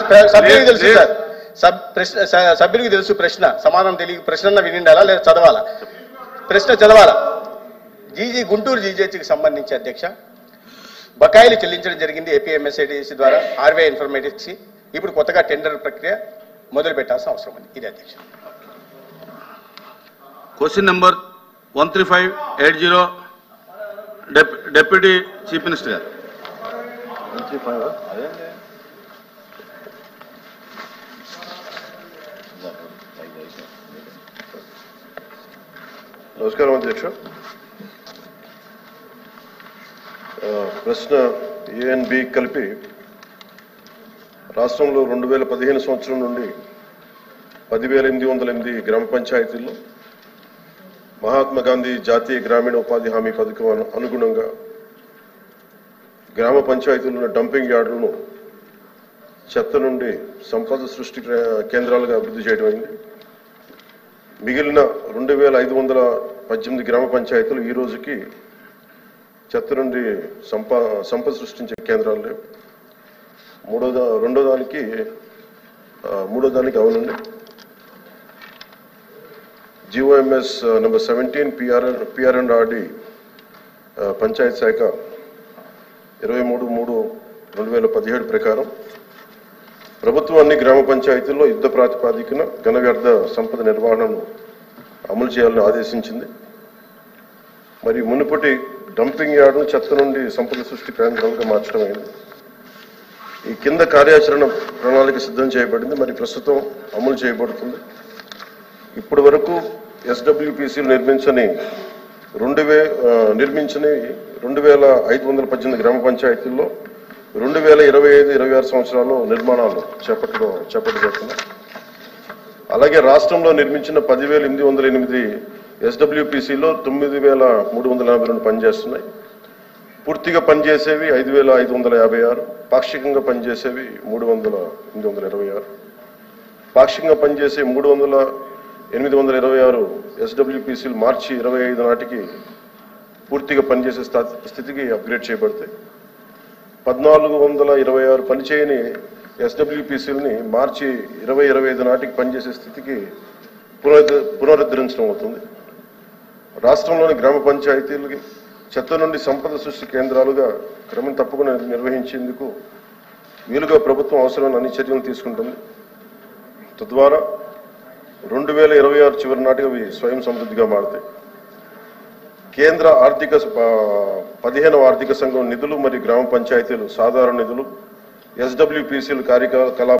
సభ్యునికి తెలుసు సార్, సభ్యునికి తెలుసు ప్రశ్న, సమాధానం తెలియ ప్రశ్న వినిండాలా లేదా చదవాలా? ప్రశ్న చదవాలా? గుంటూరు జీజేహెచ్కి సంబంధించి అధ్యక్ష బకాయిలు చెల్లించడం జరిగింది ఏపీఎంఎస్ఐడిసి ద్వారా ఆర్బీఐ ఇన్ఫర్మేటిక్స్కి. ఇప్పుడు కొత్తగా టెండర్ ప్రక్రియ మొదలు పెట్టాల్సిన అవసరం ఉంది. ఇది అధ్యక్ష. Question number 13580 deputy chief minister గారు. నమస్కారం అధ్యక్ష. ప్రశ్న ఏ అండ్ బి కలిపి రాష్ట్రంలో 2015 సంవత్సరం నుండి 10,808 గ్రామ పంచాయతీల్లో మహాత్మా గాంధీ జాతీయ గ్రామీణ ఉపాధి హామీ పథకం అనుగుణంగా గ్రామ పంచాయతీల్లో డంపింగ్ యార్డులను చెత్త నుండి సంపద సృష్టి కేంద్రాలుగా అభివృద్ధి చేయడం అయింది. మిగిలిన 2,518 గ్రామ పంచాయతీలు ఈ రోజుకి చెత్త నుండి సంపద సృష్టించే కేంద్రాలు లేవు. మూడో దానికి అవునండి. GOMS నెంబర్ 17 PR&RD పంచాయత్ శాఖ 23/3/2017 ప్రకారం ప్రభుత్వం అన్ని గ్రామ పంచాయతీల్లో యుద్ధ ప్రాతిపాదికన ఘన వ్యర్థ సంపద నిర్వహణను అమలు చేయాలని ఆదేశించింది. మరి మునుపటి డంపింగ్ యార్డును చెత్త నుండి సంపద సృష్టి కేంద్రాలుగా మార్చడం అయింది. ఈ కింద కార్యాచరణ ప్రణాళిక సిద్ధం చేయబడింది, మరి ప్రస్తుతం అమలు చేయబడుతుంది. ఇప్పటి వరకు SWPCలు నిర్మించని 2,518 గ్రామ పంచాయతీల్లో 2025-26 సంవత్సరాల్లో నిర్మాణాలు చేపట్టబడుతున్నాయి. అలాగే రాష్ట్రంలో నిర్మించిన 10,808 SWPCలో 9,342 పనిచేస్తున్నాయి. పూర్తిగా పనిచేసేవి 5,556, పాక్షికంగా పనిచేసేవి 3,826. పాక్షికంగా పనిచేసే 3,826 SWPCలు మార్చి 25 నాటికి పూర్తిగా పనిచేసే స్థితికి అప్గ్రేడ్ చేయబడతాయి. 1,426 పనిచేయని SWPCలని మార్చి 2025 నాటికి పనిచేసే స్థితికి పునరుద్ధరించడం అవుతుంది. రాష్ట్రంలోని గ్రామ పంచాయతీలకి చెత్త నుండి సంపద సృష్టి కేంద్రాలుగా క్రమం తప్పకుండా నిర్వహించేందుకు వీలుగా ప్రభుత్వం అవసరమైన అన్ని చర్యలు తీసుకుంటుంది. తద్వారా 2026 చివరి నాటికి అవి స్వయం సమృద్ధిగా మారుతాయి. కేంద్ర 15వ ఆర్థిక సంఘం నిధులు మరియు గ్రామ పంచాయతీలు సాధారణ నిధులు SWPCలు కార్యకలాపాలు